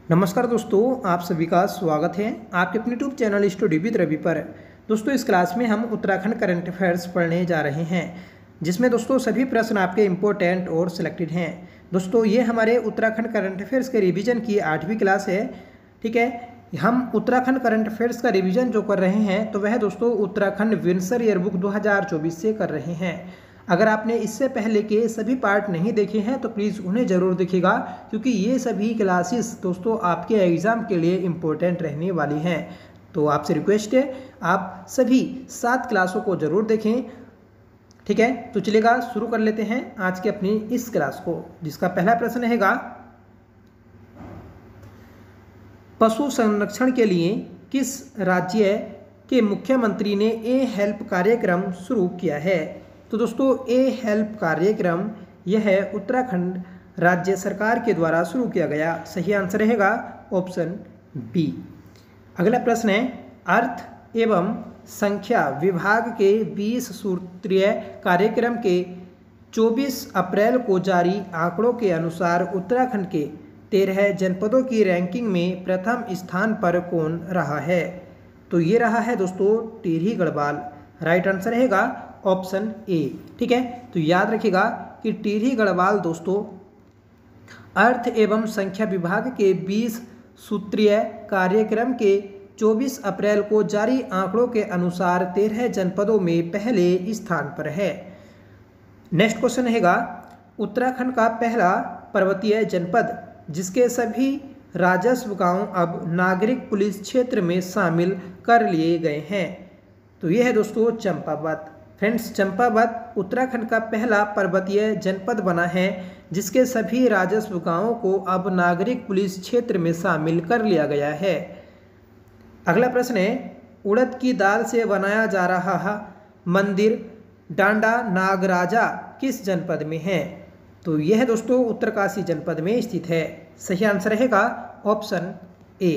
नमस्कार दोस्तों, आप सभी का स्वागत है आपके अपने YouTube channel study with Ravi पर। दोस्तों, इस क्लास में हम उत्तराखंड करंट अफेयर्स पढ़ने जा रहे हैं, जिसमें दोस्तों सभी प्रश्न आपके इम्पोर्टेंट और सिलेक्टेड हैं। दोस्तों, ये हमारे उत्तराखंड करंट अफेयर्स के रिवीजन की 8वीं क्लास है। ठीक है, हम उत्तराखंड करंट अफेयर्स का रिवीजन जो कर रहे हैं तो वह दोस्तों उत्तराखंड विंसर ईयरबुक 2024 से कर रहे हैं। अगर आपने इससे पहले के सभी पार्ट नहीं देखे हैं तो प्लीज़ उन्हें ज़रूर देखिएगा, क्योंकि ये सभी क्लासेस दोस्तों आपके एग्ज़ाम के लिए इम्पोर्टेंट रहने वाली हैं। तो आपसे रिक्वेस्ट है आप सभी 7 क्लासों को ज़रूर देखें। ठीक है, तो चलिएगा शुरू कर लेते हैं आज के अपनी इस क्लास को, जिसका पहला प्रश्न रहेगा, पशु संरक्षण के लिए किस राज्य के मुख्यमंत्री ने ए हेल्प कार्यक्रम शुरू किया है? तो दोस्तों, ए हेल्प कार्यक्रम यह उत्तराखंड राज्य सरकार के द्वारा शुरू किया गया। सही आंसर रहेगा ऑप्शन बी। अगला प्रश्न है, अर्थ एवं संख्या विभाग के 20 सूत्रीय कार्यक्रम के 24 अप्रैल को जारी आंकड़ों के अनुसार उत्तराखंड के 13 जनपदों की रैंकिंग में प्रथम स्थान पर कौन रहा है? तो ये रहा है दोस्तों टिहरी गढ़वाल। राइट आंसर रहेगा ऑप्शन ए। ठीक है, तो याद रखिएगा कि टिहरी गढ़वाल दोस्तों अर्थ एवं संख्या विभाग के 20 सूत्रीय कार्यक्रम के 24 अप्रैल को जारी आंकड़ों के अनुसार 13 जनपदों में पहले स्थान पर है। नेक्स्ट क्वेश्चन रहेगा, उत्तराखंड का पहला पर्वतीय जनपद जिसके सभी राजस्व गांव अब नागरिक पुलिस क्षेत्र में शामिल कर लिए गए हैं, तो यह है दोस्तों चंपावत। फ्रेंड्स, चंपावत उत्तराखंड का पहला पर्वतीय जनपद बना है जिसके सभी राजस्व गांवों को अब नागरिक पुलिस क्षेत्र में शामिल कर लिया गया है। अगला प्रश्न है, उड़द की दाल से बनाया जा रहा मंदिर डांडा नागराजा किस जनपद में है? तो यह दोस्तों उत्तरकाशी जनपद में स्थित है। सही आंसर रहेगा ऑप्शन ए।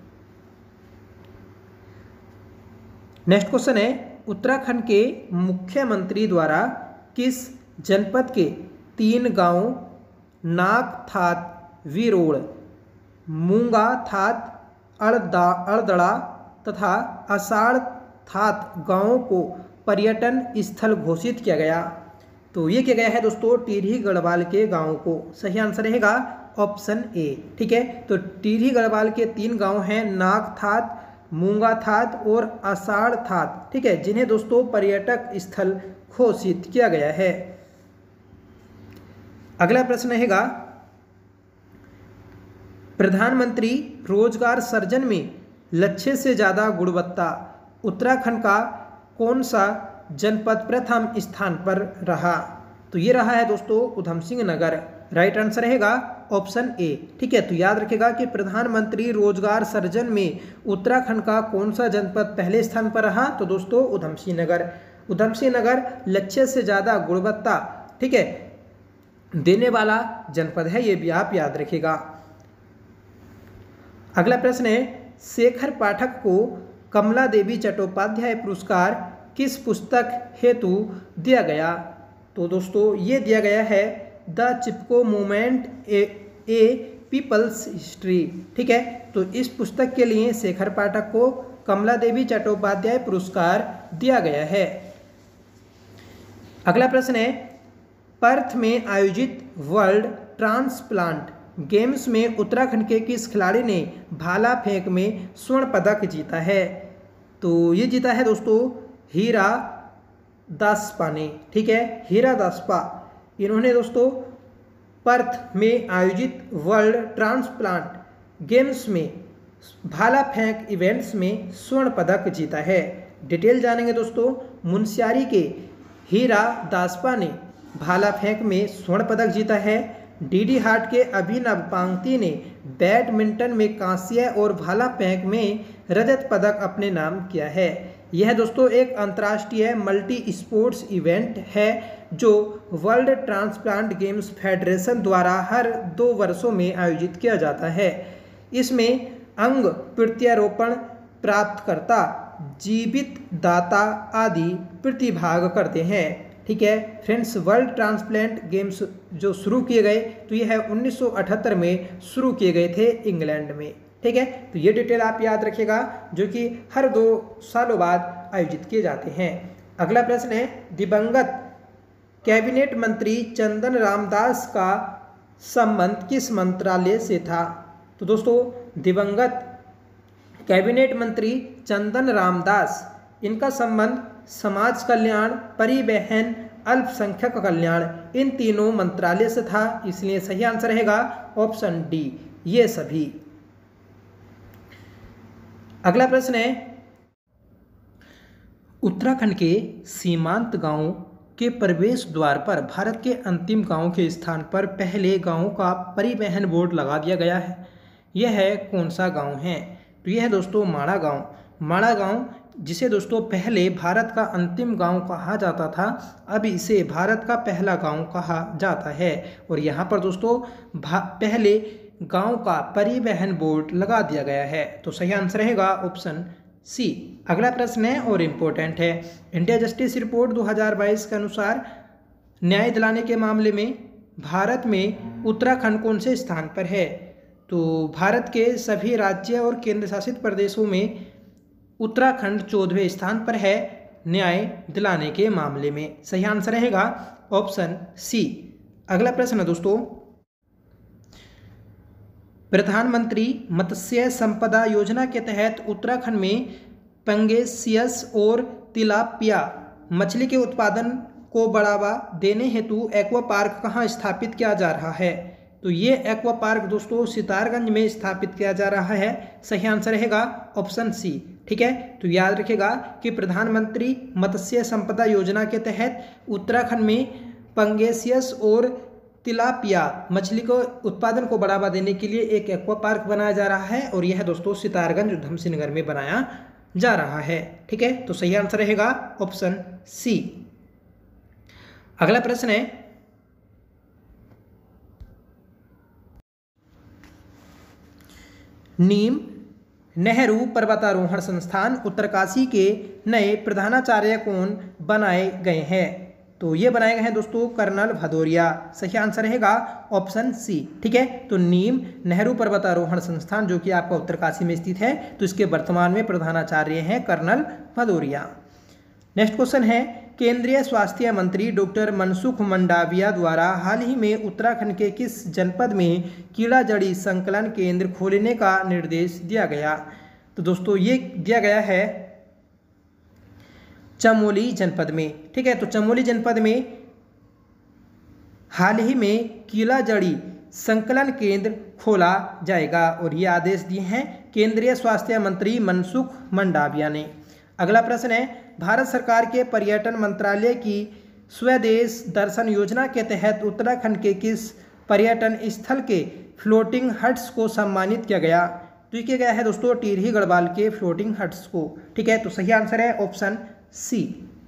नेक्स्ट क्वेश्चन है, उत्तराखंड के मुख्यमंत्री द्वारा किस जनपद के 3 गांवों नागथात, विरोड़, मूंगा थात, अड़दड़ा तथा अषाढ़ थात गांवों को पर्यटन स्थल घोषित किया गया? तो ये किया गया है दोस्तों टिहरी गढ़वाल के गांवों को। सही आंसर रहेगा ऑप्शन ए। ठीक है, तो टिहरी गढ़वाल के 3 गांव हैं नागथात, मूंगा थात और अषाढ़ थात। ठीक है, जिन्हें दोस्तों पर्यटक स्थल घोषित किया गया है। अगला प्रश्न रहेगा, प्रधानमंत्री रोजगार सृजन में लक्ष्य से ज्यादा गुणवत्ता उत्तराखंड का कौन सा जनपद प्रथम स्थान पर रहा? तो ये रहा है दोस्तों उधमसिंह नगर। राइट आंसर रहेगा ऑप्शन ए। ठीक है, तो याद रखेगा कि प्रधानमंत्री रोजगार सृजन में उत्तराखंड का कौन सा जनपद पहले स्थान पर रहा? तो दोस्तों उधमसिंह नगर। उधमसिंह नगर लक्ष्य से ज़्यादा गुणवत्ता, ठीक है, देने वाला जनपद है, ये भी आप याद रखिएगा। अगला प्रश्न है, शेखर पाठक को कमला देवी चट्टोपाध्याय पुरस्कार किस पुस्तक हेतु दिया गया? तो दोस्तों ये दिया गया है the Chipko movement a people's history. ठीक है, तो इस पुस्तक के लिए शेखर पाठक को कमला देवी चट्टोपाध्याय पुरस्कार दिया गया है। अगला प्रश्न है, पर्थ में आयोजित वर्ल्ड ट्रांसप्लांट गेम्स में उत्तराखंड के किस खिलाड़ी ने भाला फेंक में स्वर्ण पदक जीता है? तो ये जीता है दोस्तों हीरा दासपा ने। ठीक है, हीरा दासपा, इन्होंने दोस्तों पर्थ में आयोजित वर्ल्ड ट्रांसप्लांट गेम्स में भाला फेंक इवेंट्स में स्वर्ण पदक जीता है। डिटेल जानेंगे दोस्तों। मुनस्यारी के हीरा दासपा ने भाला फेंक में स्वर्ण पदक जीता है। डीडी हाट के अभिनव पांगती ने बैडमिंटन में कांस्य और भाला फेंक में रजत पदक अपने नाम किया है। यह दोस्तों एक अंतर्राष्ट्रीय मल्टी स्पोर्ट्स इवेंट है जो वर्ल्ड ट्रांसप्लांट गेम्स फेडरेशन द्वारा हर 2 वर्षों में आयोजित किया जाता है। इसमें अंग प्रत्यारोपण प्राप्तकर्ता, जीवित दाता आदि प्रतिभाग करते हैं। ठीक है फ्रेंड्स, वर्ल्ड ट्रांसप्लांट गेम्स जो शुरू किए गए तो ये है 1978 में शुरू किए गए थे इंग्लैंड में। ठीक है, तो ये डिटेल आप याद रखिएगा, जो कि हर 2 सालों बाद आयोजित किए जाते हैं। अगला प्रश्न है, दिवंगत कैबिनेट मंत्री चंदन रामदास का संबंध किस मंत्रालय से था? तो दोस्तों, दिवंगत कैबिनेट मंत्री चंदन रामदास, इनका संबंध समाज कल्याण, परिवहन, अल्पसंख्यक कल्याण, इन तीनों मंत्रालय से था, इसलिए सही आंसर रहेगा ऑप्शन डी, ये सभी। अगला प्रश्न है, उत्तराखंड के सीमांत गांवों के प्रवेश द्वार पर भारत के अंतिम गांव के स्थान पर पहले गांव का परिवहन बोर्ड लगा दिया गया है। यह है कौन सा गांव है? तो यह है दोस्तों माणा गांव। माणा गांव, जिसे दोस्तों पहले भारत का अंतिम गांव कहा जाता था, अब इसे भारत का पहला गांव कहा जाता है। और यहाँ पर दोस्तों पहले गांव का परिवहन बोर्ड लगा दिया गया है, तो सही आंसर रहेगा ऑप्शन सी। अगला प्रश्न है और इम्पोर्टेंट है, इंडिया जस्टिस रिपोर्ट 2022 के अनुसार न्याय दिलाने के मामले में भारत में उत्तराखंड कौन से स्थान पर है? तो भारत के सभी राज्य और केंद्र शासित प्रदेशों में उत्तराखंड 14वें स्थान पर है न्याय दिलाने के मामले में। सही आंसर रहेगा ऑप्शन सी। अगला प्रश्न है दोस्तों, प्रधानमंत्री मत्स्य संपदा योजना के तहत उत्तराखंड में पंगेसियस और तिलापिया मछली के उत्पादन को बढ़ावा देने हेतु एक्वा पार्क कहाँ स्थापित किया जा रहा है? तो ये एक्वा पार्क दोस्तों सितारगंज में स्थापित किया जा रहा है। सही आंसर रहेगा ऑप्शन सी। ठीक है, तो याद रखिएगा कि प्रधानमंत्री मत्स्य संपदा योजना के तहत उत्तराखंड में पंगेसियस और तिलापिया मछली को उत्पादन को बढ़ावा देने के लिए एक एक्वा पार्क बनाया जा रहा है, और यह दोस्तों सितारगंज उधमसिंह नगर में बनाया जा रहा है। ठीक है, तो सही आंसर रहेगा ऑप्शन सी। अगला प्रश्न है, नीम नेहरू पर्वतारोहण संस्थान उत्तरकाशी के नए प्रधानाचार्य कौन बनाए गए हैं? तो ये बनाए गए हैं दोस्तों कर्नल भदौरिया। सही आंसर रहेगा ऑप्शन सी। ठीक है, तो नीम नेहरू पर्वतारोहण संस्थान जो कि आपका उत्तरकाशी में स्थित है, तो इसके वर्तमान में प्रधानाचार्य हैं कर्नल भदौरिया। नेक्स्ट क्वेश्चन है, केंद्रीय स्वास्थ्य मंत्री डॉक्टर मनसुख मंडाविया द्वारा हाल ही में उत्तराखंड के किस जनपद में कीड़ा जड़ी संकलन केंद्र खोलने का निर्देश दिया गया? तो दोस्तों ये दिया गया है चमोली जनपद में। ठीक है, तो चमोली जनपद में हाल ही में कीड़ा जड़ी संकलन केंद्र खोला जाएगा, और ये आदेश दिए हैं केंद्रीय स्वास्थ्य मंत्री मनसुख मंडाविया ने। अगला प्रश्न है, भारत सरकार के पर्यटन मंत्रालय की स्वदेश दर्शन योजना के तहत उत्तराखंड के किस पर्यटन स्थल के फ्लोटिंग हट्स को सम्मानित किया गया? तो ये किया गया है दोस्तों टिहरी गढ़वाल के फ्लोटिंग हट्स को। ठीक है, तो सही आंसर है ऑप्शन सी।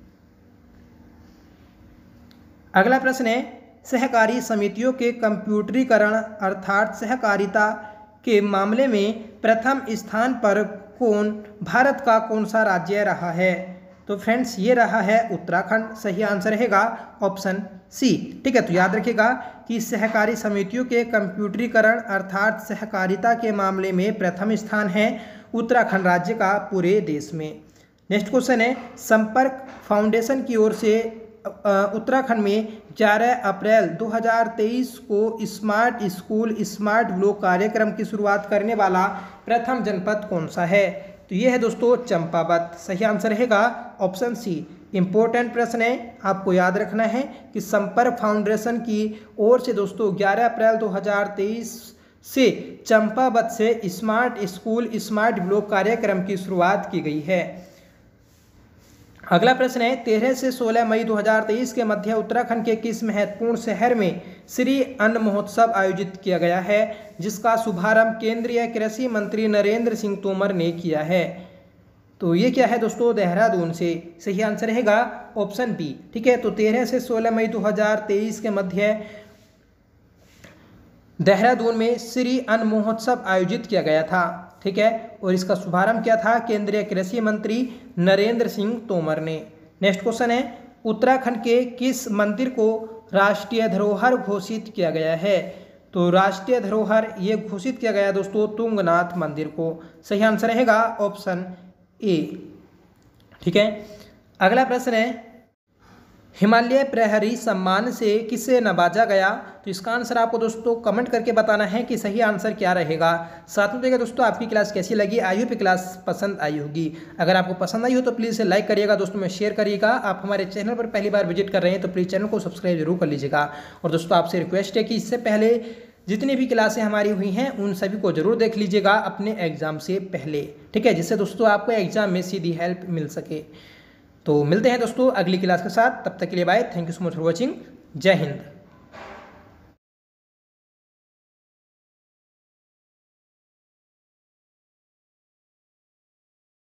अगला प्रश्न है, सहकारी समितियों के कंप्यूटरीकरण अर्थात सहकारिता के मामले में प्रथम स्थान पर भारत का कौन सा राज्य रहा है? तो फ्रेंड्स ये रहा है उत्तराखंड। सही आंसर रहेगा ऑप्शन सी। ठीक है, तो याद रखिएगा कि सहकारी समितियों के कंप्यूटरीकरण अर्थात सहकारिता के मामले में प्रथम स्थान है उत्तराखंड राज्य का पूरे देश में। नेक्स्ट क्वेश्चन है, संपर्क फाउंडेशन की ओर से उत्तराखंड में 11 अप्रैल 2023 को स्मार्ट स्कूल स्मार्ट ब्लॉक कार्यक्रम की शुरुआत करने वाला प्रथम जनपद कौन सा है? तो ये है दोस्तों चंपावत। सही आंसर रहेगा ऑप्शन सी। इंपॉर्टेंट प्रश्न है, आपको याद रखना है कि संपर्क फाउंडेशन की ओर से दोस्तों 11 अप्रैल 2023 से चंपावत से स्मार्ट स्कूल स्मार्ट ब्लॉक कार्यक्रम की शुरुआत की गई है। अगला प्रश्न है, 13 से 16 मई 2023 के मध्य उत्तराखंड के किस महत्वपूर्ण शहर में श्री अन्न महोत्सव आयोजित किया गया है, जिसका शुभारंभ केंद्रीय कृषि मंत्री नरेंद्र सिंह तोमर ने किया है? तो ये क्या है दोस्तों देहरादून से। सही आंसर रहेगा ऑप्शन बी। ठीक है, तो 13 से 16 मई 2023 के मध्य देहरादून में श्री अन्न महोत्सव आयोजित किया गया था। ठीक है, और इसका शुभारंभ किया था केंद्रीय कृषि मंत्री नरेंद्र सिंह तोमर ने। नेक्स्ट क्वेश्चन है, उत्तराखंड के किस मंदिर को राष्ट्रीय धरोहर घोषित किया गया है? तो राष्ट्रीय धरोहर ये घोषित किया गया दोस्तों तुंगनाथ मंदिर को। सही आंसर रहेगा ऑप्शन ए। ठीक है, अगला प्रश्न है हिमालय प्रहरी सम्मान से किसे नवाजा गया? तो इसका आंसर आपको दोस्तों कमेंट करके बताना है कि सही आंसर क्या रहेगा। साथ में देखिए दोस्तों आपकी क्लास कैसी लगी, आई होप क्लास पसंद आई होगी। अगर आपको पसंद आई हो तो प्लीज़ लाइक करिएगा दोस्तों में, शेयर करिएगा। आप हमारे चैनल पर पहली बार विजिट कर रहे हैं तो प्लीज़ चैनल को सब्सक्राइब जरूर कर लीजिएगा। और दोस्तों आपसे रिक्वेस्ट है कि इससे पहले जितनी भी क्लासें हमारी हुई हैं उन सभी को जरूर देख लीजिएगा अपने एग्जाम से पहले। ठीक है, जिससे दोस्तों आपको एग्जाम में सीधी हेल्प मिल सके। तो मिलते हैं दोस्तों अगली क्लास के साथ, तब तक के लिए bye. Thank you so much for watching. जय हिंद।